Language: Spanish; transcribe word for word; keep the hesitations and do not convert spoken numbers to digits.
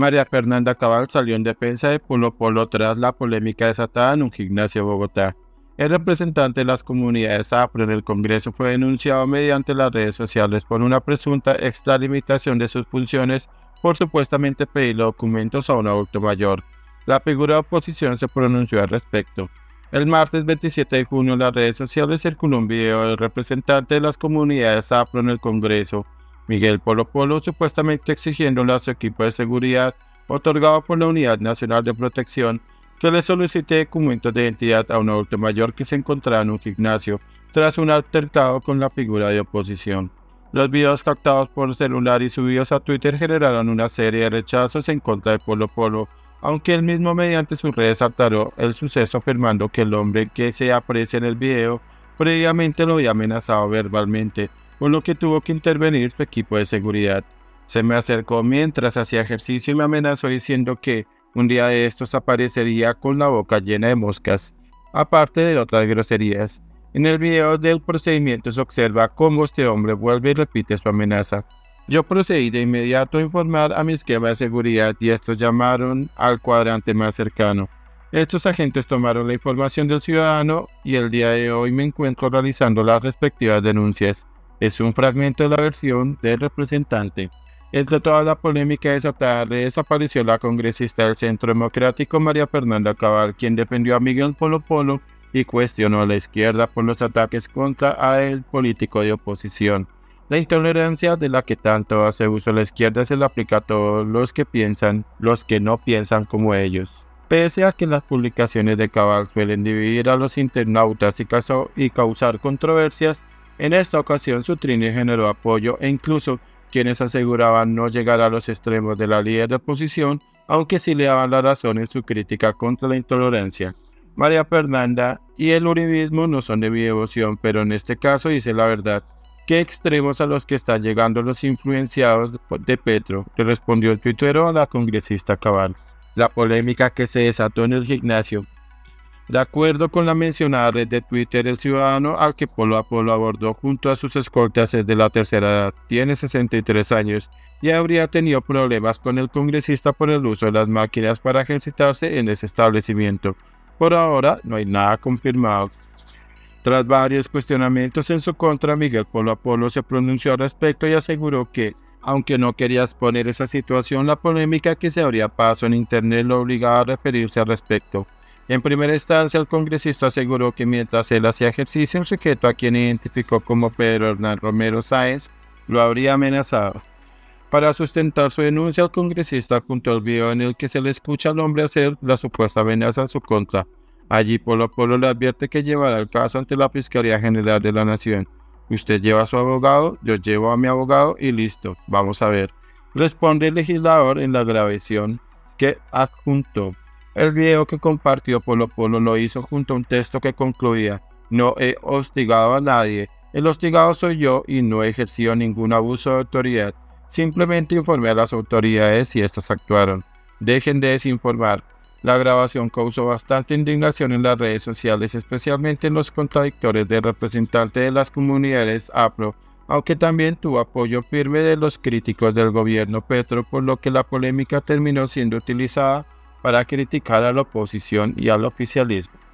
María Fernanda Cabal salió en defensa de Polo Polo tras la polémica desatada en un gimnasio de Bogotá. El representante de las comunidades afro en el Congreso fue denunciado mediante las redes sociales por una presunta extralimitación de sus funciones por supuestamente pedirle documentos a un adulto mayor. La figura de oposición se pronunció al respecto. El martes veintisiete de junio en las redes sociales circuló un video del representante de las comunidades afro en el Congreso, Miguel Polo Polo, supuestamente exigiéndole a su equipo de seguridad, otorgado por la Unidad Nacional de Protección, que le solicite documentos de identidad a un adulto mayor que se encontraba en un gimnasio, tras un altercado con la figura de oposición. Los videos captados por celular y subidos a Twitter generaron una serie de rechazos en contra de Polo Polo, aunque él mismo mediante sus redes aclaró el suceso afirmando que el hombre que se aprecia en el video previamente lo había amenazado verbalmente, por lo que tuvo que intervenir su equipo de seguridad. Se me acercó mientras hacía ejercicio y me amenazó diciendo que un día de estos aparecería con la boca llena de moscas, aparte de otras groserías. En el video del procedimiento se observa cómo este hombre vuelve y repite su amenaza. Yo procedí de inmediato a informar a mi esquema de seguridad y estos llamaron al cuadrante más cercano. Estos agentes tomaron la información del ciudadano y el día de hoy me encuentro realizando las respectivas denuncias. Es un fragmento de la versión del representante. Entre toda la polémica desatada, desapareció la congresista del Centro Democrático María Fernanda Cabal, quien defendió a Miguel Polo Polo y cuestionó a la izquierda por los ataques contra el político de oposición. La intolerancia de la que tanto hace uso la izquierda se la aplica a todos los que piensan, los que no piensan como ellos. Pese a que las publicaciones de Cabal suelen dividir a los internautas y, y causar controversias, en esta ocasión su trino generó apoyo e incluso quienes aseguraban no llegar a los extremos de la líder de oposición, aunque sí le daban la razón en su crítica contra la intolerancia. María Fernanda y el uribismo no son de mi devoción, pero en este caso dice la verdad. ¿Qué extremos a los que están llegando los influenciados de Petro?, le respondió el tuitero a la congresista Cabal. La polémica que se desató en el gimnasio. De acuerdo con la mencionada red de Twitter, el ciudadano al que Polo a Polo abordó junto a sus escoltas es de la tercera edad, tiene sesenta y tres años y habría tenido problemas con el congresista por el uso de las máquinas para ejercitarse en ese establecimiento. Por ahora no hay nada confirmado. Tras varios cuestionamientos en su contra, Miguel Polo a Polo se pronunció al respecto y aseguró que, aunque no quería exponer esa situación, la polémica que se abría paso en internet lo obligaba a referirse al respecto. En primera instancia, el congresista aseguró que mientras él hacía ejercicio, el sujeto a quien identificó como Pedro Hernán Romero Sáenz lo habría amenazado. Para sustentar su denuncia, el congresista juntó el video en el que se le escucha al hombre hacer la supuesta amenaza en su contra. Allí Polo Polo le advierte que llevará el caso ante la Fiscalía General de la Nación. Usted lleva a su abogado, yo llevo a mi abogado y listo, vamos a ver. Responde el legislador en la grabación que adjuntó. El video que compartió Polo Polo lo hizo junto a un texto que concluía: no he hostigado a nadie, el hostigado soy yo y no he ejercido ningún abuso de autoridad, simplemente informé a las autoridades y estas actuaron. Dejen de desinformar. La grabación causó bastante indignación en las redes sociales, especialmente en los contradictores del representante de las comunidades afro, aunque también tuvo apoyo firme de los críticos del gobierno Petro, por lo que la polémica terminó siendo utilizada para criticar a la oposición y al oficialismo.